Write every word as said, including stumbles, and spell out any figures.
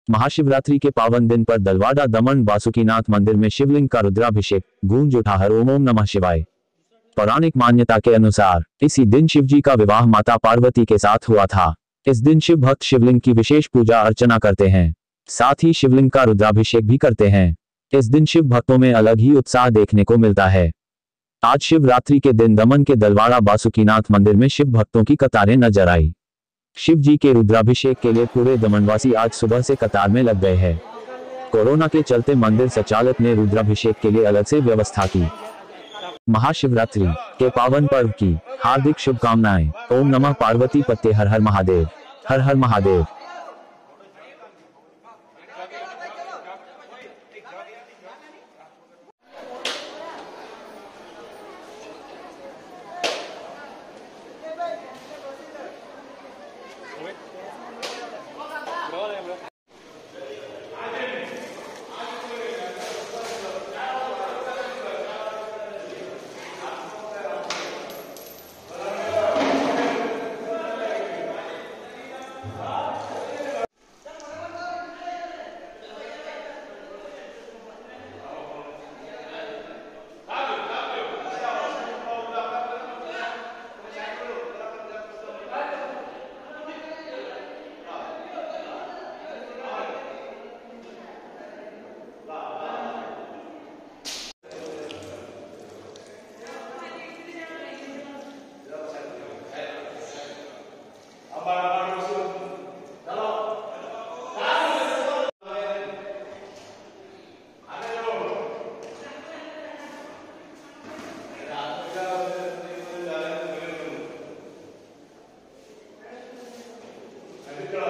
महाशिवरात्रि के पावन दिन पर दलवाड़ा दमन बासुकीनाथ मंदिर में शिवलिंग का रुद्राभिषेक, गूंज उठा हर ओम ओम नमः शिवाय। पौराणिक मान्यता के अनुसार इसी दिन शिवजी का विवाह माता पार्वती के साथ हुआ था। इस दिन शिव भक्त शिवलिंग की विशेष पूजा अर्चना करते हैं, साथ ही शिवलिंग का रुद्राभिषेक भी करते हैं। इस दिन शिव भक्तों में अलग ही उत्साह देखने को मिलता है। आज शिवरात्रि के दिन दमन के दलवाड़ा बासुकीनाथ मंदिर में शिव भक्तों की कतारें नजर आई। शिव जी के रुद्राभिषेक के लिए पूरे दमनवासी आज सुबह से कतार में लग गए हैं। कोरोना के चलते मंदिर संचालक ने रुद्राभिषेक के लिए अलग से व्यवस्था की। महाशिवरात्रि के पावन पर्व की हार्दिक शुभकामनाएं। ओम नमः पार्वती पते हर हर महादेव, हर हर महादेव। Good job.